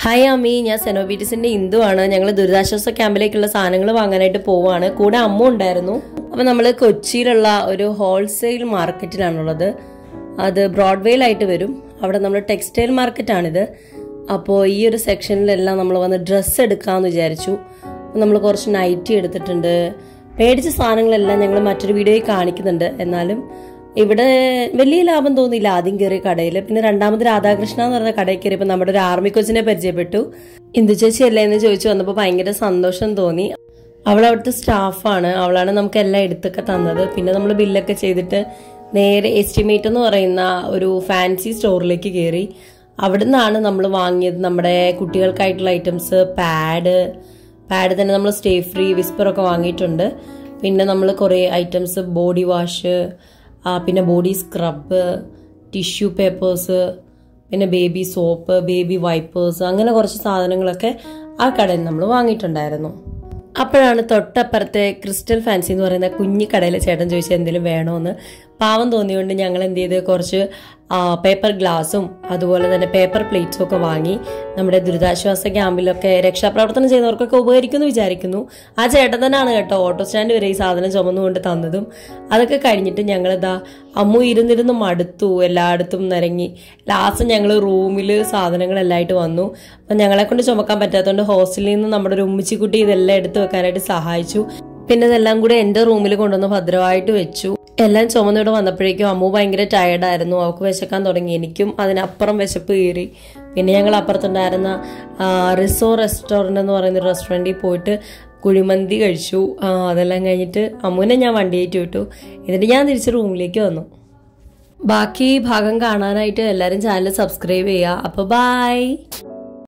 Hi അമ്മി, ഞാൻ സെനോബീറ്റിസിന്റെ ഇന്ദുവാണ്. ഞങ്ങൾ ദുരിതാശ്വാസ ക്യാമ്പിലേക്കുള്ള സാധനങ്ങൾ വാങ്ങാനായിട്ട് പോവാണ്. കൂടെ അമ്മ ഉണ്ടായിരുന്നു. അപ്പൊ നമ്മൾ കൊച്ചിയിലുള്ള ഒരു ഹോൾസെയിൽ മാർക്കറ്റിലാണുള്ളത്. അത് ബ്രോഡ്വേയിലായിട്ട് വരും. അവിടെ നമ്മൾ ടെക്സ്റ്റൈൽ മാർക്കറ്റാണിത്. അപ്പോൾ ഈ ഒരു സെക്ഷനിലെല്ലാം നമ്മൾ വന്ന് ഡ്രസ്സ് എടുക്കാമെന്ന് വിചാരിച്ചു. നമ്മൾ കുറച്ച് നൈറ്റി എടുത്തിട്ടുണ്ട്. മേടിച്ച സാധനങ്ങളെല്ലാം ഞങ്ങൾ മറ്റൊരു വീഡിയോയിൽ കാണിക്കുന്നുണ്ട്. എന്നാലും ഇവിടെ വലിയ ലാഭം തോന്നിയില്ല ആദ്യം കയറിയ കടയിൽ. പിന്നെ രണ്ടാമത് രാധാകൃഷ്ണ എന്ന് പറഞ്ഞ കടയിൽ കയറിയപ്പോൾ നമ്മുടെ ഒരു ആർമി കോച്ചിനെ പരിചയപ്പെട്ടു. ഇന്ദു ചേച്ചി അല്ലേ എന്ന് ചോദിച്ചു വന്നപ്പോൾ ഭയങ്കര സന്തോഷം തോന്നി. അവൾ അവിടുത്തെ സ്റ്റാഫാണ്. അവളാണ് നമുക്ക് എല്ലാം എടുത്തൊക്കെ തന്നത്. പിന്നെ നമ്മൾ ബില്ലൊക്കെ ചെയ്തിട്ട് നേരെ എസ്റ്റിമേറ്റ് എന്ന് പറയുന്ന ഒരു ഫാൻസി സ്റ്റോറിലേക്ക് കയറി. അവിടെ നിന്നാണ് നമ്മൾ വാങ്ങിയത് നമ്മുടെ കുട്ടികൾക്കായിട്ടുള്ള ഐറ്റംസ്. പാഡ് തന്നെ നമ്മൾ സ്റ്റേ ഫ്രീ വിസ്പറൊക്കെ വാങ്ങിയിട്ടുണ്ട്. പിന്നെ നമ്മൾ കുറേ ഐറ്റംസ്, ബോഡി വാഷ്, പിന്നെ ബോഡി സ്ക്രബ്, ടിഷ്യൂ പേപ്പേഴ്സ്, പിന്നെ ബേബി സോപ്പ്, ബേബി വൈപ്പേഴ്സ്, അങ്ങനെ കുറച്ച് സാധനങ്ങളൊക്കെ ആ കടയിൽ നമ്മൾ വാങ്ങിയിട്ടുണ്ടായിരുന്നു. അപ്പോഴാണ് തൊട്ടപ്പുറത്തെ ക്രിസ്റ്റൽ ഫാൻസി എന്ന് പറയുന്ന കുഞ്ഞി കടയിലെ ചേട്ടൻ ചോദിച്ചാൽ എന്തെങ്കിലും വേണോന്ന്. പാവം തോന്നിയുകൊണ്ട് ഞങ്ങൾ എന്ത് ചെയ്ത് കുറച്ച് പേപ്പർ ഗ്ലാസും അതുപോലെ തന്നെ പേപ്പർ പ്ലേറ്റ്സും ഒക്കെ വാങ്ങി. നമ്മുടെ ദുരിതാശ്വാസ ക്യാമ്പിലൊക്കെ രക്ഷാപ്രവർത്തനം ചെയ്യുന്നവർക്കൊക്കെ ഉപകരിക്കുമെന്ന് വിചാരിക്കുന്നു. ആ ചേട്ടൻ തന്നെയാണ് കേട്ടോ ഓട്ടോ സ്റ്റാൻഡ് വരെ ഈ സാധനം ചുമന്നുകൊണ്ട് തന്നതും. അതൊക്കെ കഴിഞ്ഞിട്ട് ഞങ്ങളിതാ അമ്മു ഇരുന്നിരുന്ന് മടുത്തു, എല്ലായിടത്തും നിരങ്ങി. ലാസ്റ്റ് ഞങ്ങൾ റൂമിൽ സാധനങ്ങളെല്ലാമായിട്ട് വന്നു. അപ്പം ഞങ്ങളെ കൊണ്ട് ചുമക്കാൻ പറ്റാത്തതുകൊണ്ട് ഹോസ്റ്റലിൽ നിന്ന് നമ്മുടെ ഒരു ഉമ്മിച്ചിക്കുട്ടി ഇതെല്ലാം എടുത്തു വെക്കാനായിട്ട് സഹായിച്ചു. പിന്നെ ഇതെല്ലാം കൂടെ എൻ്റെ റൂമിൽ കൊണ്ടുവന്ന് ഭദ്രമായിട്ട് വെച്ചു. എല്ലാം ചുമന്നിവിടെ വന്നപ്പോഴേക്കും അമ്മു ഭയങ്കര ടയർഡായിരുന്നു. അവൾക്ക് വിശക്കാൻ തുടങ്ങി. എനിക്കും അതിനപ്പുറം വിശപ്പ് കയറി. പിന്നെ ഞങ്ങൾ അപ്പുറത്തുണ്ടായിരുന്ന റിസോ റെസ്റ്റോറൻറ്റ് എന്ന് പറയുന്ന റെസ്റ്റോറൻറ്റിൽ പോയിട്ട് കുഴിമന്തി കഴിച്ചു. അതെല്ലാം കഴിഞ്ഞിട്ട് അമ്മുവിനെ ഞാൻ വണ്ടിയേറ്റ് വിട്ടു. എന്നിട്ട് ഞാൻ തിരിച്ച് റൂമിലേക്ക് വന്നു. ബാക്കി ഭാഗം കാണാനായിട്ട് എല്ലാവരും ചാനൽ സബ്സ്ക്രൈബ് ചെയ്യുക. അപ്പോൾ ബൈ.